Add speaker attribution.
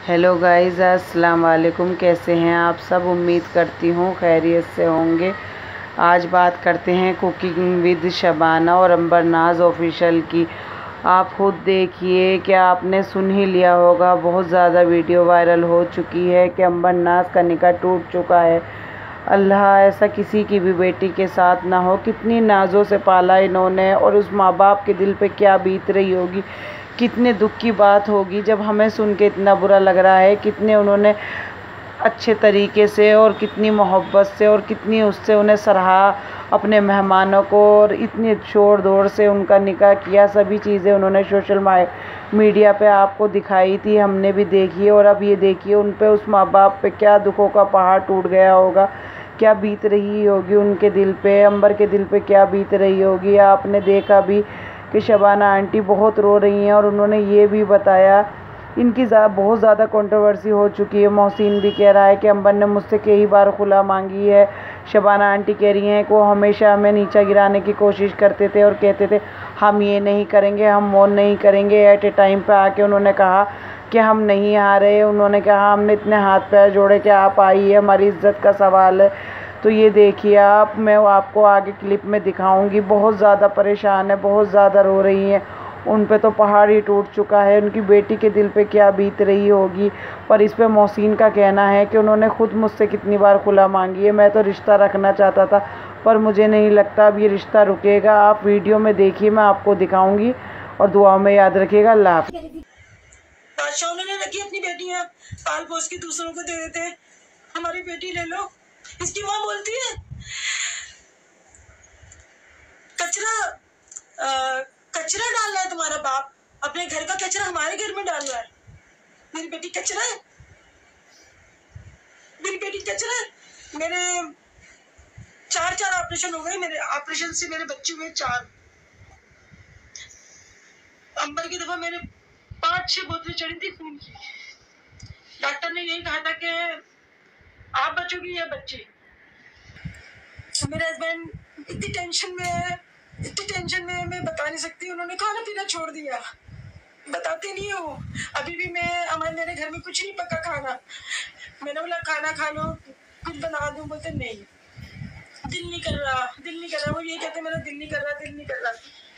Speaker 1: Hello guys, अस्सलाम वालेकुम। कैसे हैं आप सब? उम्मीद करती हूँ खैरियत से होंगे। आज बात करते हैं कुकिंग विद शबाना और अंबरनाज ऑफिशियल की। आप खुद देखिए, क्या आपने सुन ही लिया होगा, बहुत ज़्यादा वीडियो वायरल हो चुकी है कि अंबरनाज का निकाह टूट चुका है। अल्लाह ऐसा किसी की भी बेटी के साथ ना हो। कितनी नाज़ों से पाला इन्होंने, और उस माँ बाप के दिल पे क्या बीत रही होगी, कितने दुख की बात होगी। जब हमें सुन के इतना बुरा लग रहा है, कितने उन्होंने अच्छे तरीके से और कितनी मोहब्बत से और कितनी उससे उन्हें सराहा अपने मेहमानों को, और इतनी शोर दौड़ से उनका निकाह किया। सभी चीज़ें उन्होंने सोशल मीडिया पे आपको दिखाई थी, हमने भी देखी। और अब ये देखिए, उन पे, उस माँ बाप पे क्या दुखों का पहाड़ टूट गया होगा, क्या बीत रही होगी उनके दिल पे, अंबर के दिल पे क्या बीत रही होगी। आपने देखा भी कि शबाना आंटी बहुत रो रही हैं, और उन्होंने ये भी बताया, इनकी बहुत ज़्यादा कंट्रोवर्सी हो चुकी है। मोहसिन भी कह रहा है कि अंबर ने मुझसे कई बार खुला मांगी है। शबाना आंटी कह रही हैं कि वो हमेशा हमें नीचा गिराने की कोशिश करते थे और कहते थे हम ये नहीं करेंगे, हम वो नहीं करेंगे। एट ए टाइम पे आके उन्होंने कहा कि हम नहीं आ रहे। उन्होंने कहा हमने इतने हाथ पैर जोड़े कि आप आइए, हमारी इज्जत का सवाल है। तो ये देखिए आप, मैं आपको आगे क्लिप में दिखाऊंगी। बहुत ज़्यादा परेशान है, बहुत ज़्यादा रो रही हैं। उन पे तो पहाड़ ही टूट चुका है। उनकी बेटी के दिल पे क्या बीत रही होगी। पर इस पे मोहसिन का कहना है कि उन्होंने खुद मुझसे कितनी बार खुला मांगी है। मैं तो रिश्ता रखना चाहता था, पर मुझे नहीं लगता अब ये रिश्ता रुकेगा। आप वीडियो में देखिए, मैं आपको दिखाऊंगी, और दुआओं में याद रखिएगा। अल्लाह हाफ़िज़।
Speaker 2: बादशाह ने रखी अपनी बेटियां, पाल पोस के दूसरों को दे देते हैं। हमारी बेटी ले लो। इसकी माँ बोलती है कचरा डाल रहा है तुम्हारा बाप, अपने घर का कचरा हमारे घर में डाल रहा है। मेरी बेटी कचरा है, मेरी बेटी कचरा है। मेरे चार ऑपरेशन हो गए, मेरे ऑपरेशन से मेरे बच्चे हुए 4। अंबर की दफा मेरे 5-6 बोतलें चढ़ी थी खून की। डॉक्टर ने यही कहा था कि आप बचोगी या बच्चे। मेरे हस्बैंड इतनी टेंशन में है, इतनी टेंशन में मैं बता नहीं सकती। उन्होंने खाना पीना छोड़ दिया, बताते नहीं हो। अभी भी मेरे घर में कुछ नहीं पका खाना। मैंने बोला खाना खा लो, कुछ बना दूं, बोलते नहीं, दिल नहीं कर रहा, दिल नहीं कर रहा। वो ये कहते मेरा दिल नहीं कर रहा, दिल नहीं कर रहा।